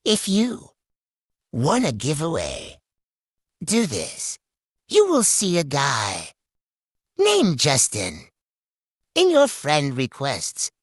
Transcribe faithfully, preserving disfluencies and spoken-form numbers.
If you want a giveaway, do this. You will see a guy named Justin in your friend requests.